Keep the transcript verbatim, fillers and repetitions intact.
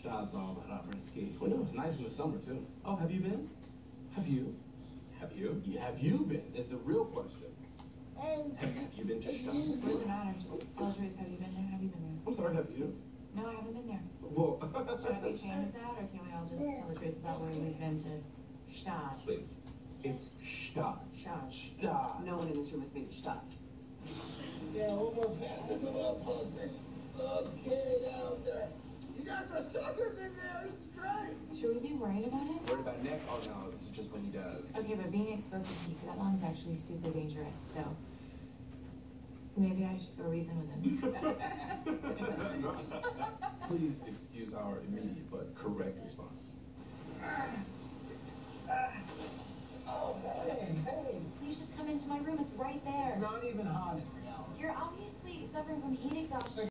Stad's all about risky. Well, no, it's nice in the summer, too. Oh, have you been? Have you? Have you? Yeah, have you been? Is the real question. Have, have you been to Stad? What does it matter? Just tell the truth. Have you been there? Have you been there? I'm sorry, have you? No, I haven't been there. Well, Should I be ashamed of that, or can we all just tell the truth about where we've been to Stad? please. It's Stad. Stad. Stad. No one in this room has been to Stad. Yeah, one more fan. Just a little closer. Okay, down there. You got the suckers in there. This is great. Should we be worried about it? Worried about Nick? Oh, no, this is just what he does. Okay, but being exposed to heat for that long is actually super dangerous, so maybe I should go reason with him. Please excuse our immediate but correct response. Oh, hey, hey. Please just come into my room. It's right there. It's not even hot in reality. You're obviously suffering from heat exhaustion.